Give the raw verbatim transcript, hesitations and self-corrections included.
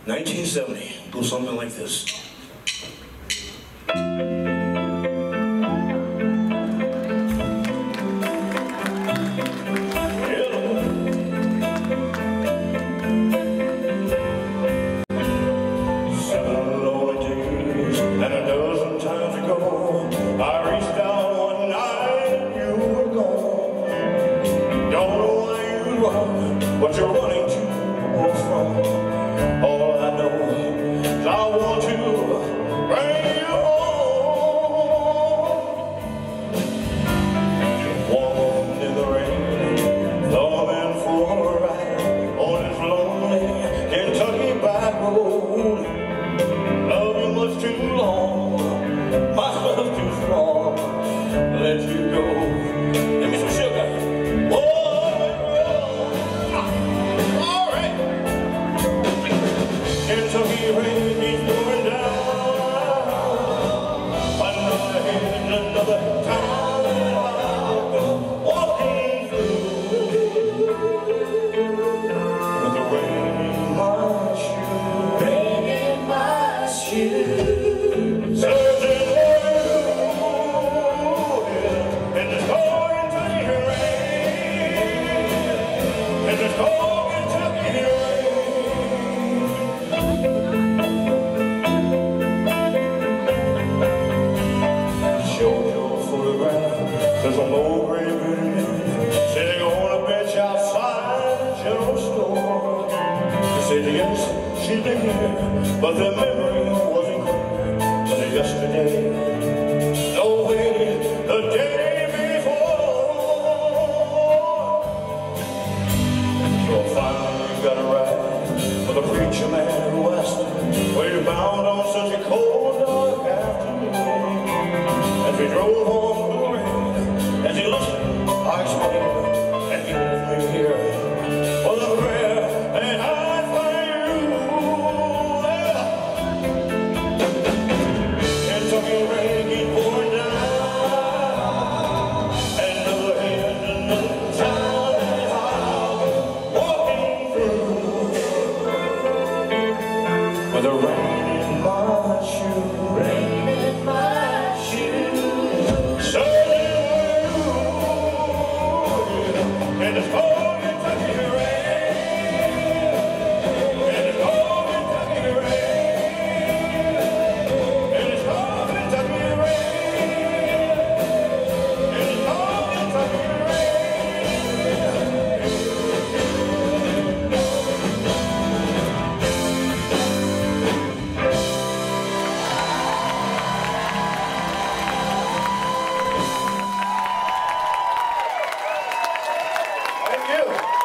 nineteen seventy, goes something like this. What you're running to or from, all I know is I want to bring you home. You're walking in the rain, thumbing for a ride on this lonely Kentucky back road. Love you much too long, my love too strong, let you go. Give me some sugar. Whoa. Kentucky rain is pouring down. Another hand, another town that I'll go walking through. With the rain in my shoe, rain in my shoe. Searching for you in this cold Kentucky rain, in this cold Kentucky rain. There's an old gray beauty sitting on a bench outside the general store. She said yes, she'd been here, but the memory wasn't clear. But yesterday, no way, the day before. So finally got a ride with a preacher man who asked her, were you bound on such a cold dark afternoon? As we drove home, as he listened, I explained, and he left me here for the prayer that I find you. Kentucky rain keep pouring down, and another hand, another town that I'll be walking through. With the rain in my shoe, rain in my shoe. So and it's cold Kentucky rain, and it's cold Kentucky rain, and it's cold Kentucky rain, and it's cold Kentucky rain. Thank you.